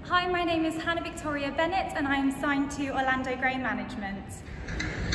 Hi, my name is Hannah Victoria Bennett and I am signed to Orlando Grain Management.